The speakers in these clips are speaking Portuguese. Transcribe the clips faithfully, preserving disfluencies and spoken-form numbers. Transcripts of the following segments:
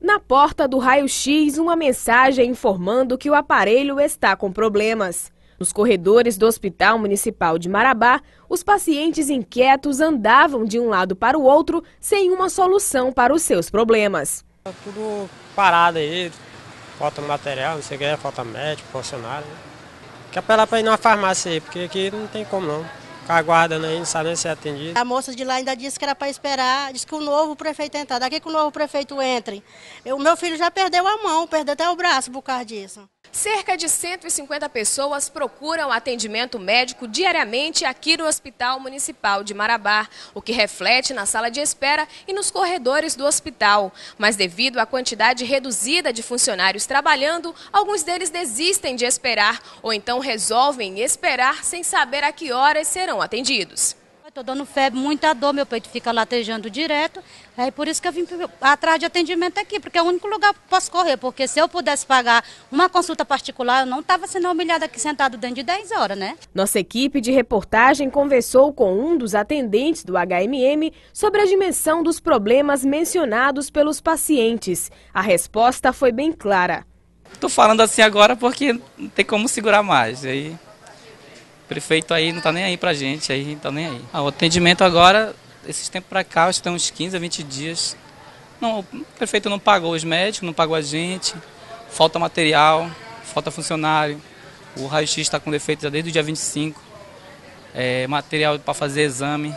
Na porta do raio-x, uma mensagem informando que o aparelho está com problemas. Nos corredores do Hospital Municipal de Marabá, os pacientes inquietos andavam de um lado para o outro sem uma solução para os seus problemas. Tá tudo parado aí, falta material, não sei o que, falta médico, funcionário. Quer apelar para ir numa farmácia aí, porque aqui não tem como não. Ficar aguardando aí, não sabe nem se é atendido. A moça de lá ainda disse que era para esperar, disse que o novo prefeito entrar. Daqui que o novo prefeito entre. O meu filho já perdeu a mão, perdeu até o braço por causa disso. Cerca de cento e cinquenta pessoas procuram atendimento médico diariamente aqui no Hospital Municipal de Marabá, o que reflete na sala de espera e nos corredores do hospital. Mas devido à quantidade reduzida de funcionários trabalhando, alguns deles desistem de esperar ou então resolvem esperar sem saber a que horas serão atendidos. Estou dando febre, muita dor, meu peito fica latejando direto, é por isso que eu vim atrás de atendimento aqui, porque é o único lugar que posso correr, porque se eu pudesse pagar uma consulta particular, eu não estava sendo humilhada aqui sentado dentro de dez horas, né? Nossa equipe de reportagem conversou com um dos atendentes do H M M sobre a dimensão dos problemas mencionados pelos pacientes. A resposta foi bem clara. Estou falando assim agora porque não tem como segurar mais, aí... O prefeito aí não tá nem aí pra gente, aí não tá nem aí. Ah, o atendimento agora, esses tempos pra cá, acho que tem uns quinze a vinte dias. Não, o prefeito não pagou os médicos, não pagou a gente, falta material, falta funcionário. O raio-x está com defeito já desde o dia vinte e cinco. É, material para fazer exame,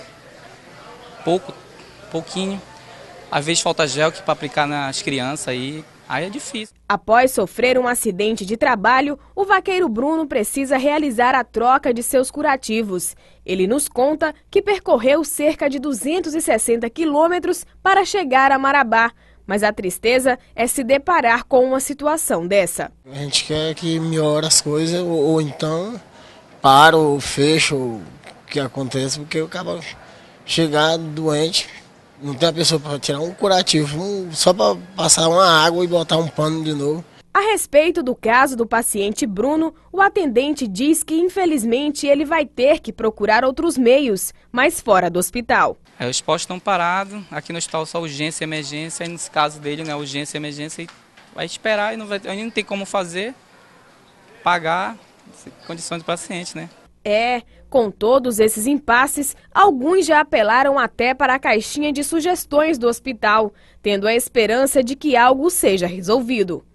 pouco, pouquinho. Às vezes falta gel para aplicar nas crianças aí. Aí é difícil. Após sofrer um acidente de trabalho, o vaqueiro Bruno precisa realizar a troca de seus curativos. Ele nos conta que percorreu cerca de duzentos e sessenta quilômetros para chegar a Marabá. Mas a tristeza é se deparar com uma situação dessa. A gente quer que melhore as coisas ou, ou então para ou fecha o que acontece, porque eu acabo chegar doente. Não tem a pessoa para tirar um curativo, um, só para passar uma água e botar um pano de novo. A respeito do caso do paciente Bruno, o atendente diz que infelizmente ele vai ter que procurar outros meios, mas fora do hospital. É, os postos estão parados, aqui no hospital só urgência e emergência, e nesse caso dele, né, urgência e emergência, e vai esperar e não, vai, não tem como fazer, pagar, condições do paciente, né? É, com todos esses impasses, alguns já apelaram até para a caixinha de sugestões do hospital, tendo a esperança de que algo seja resolvido.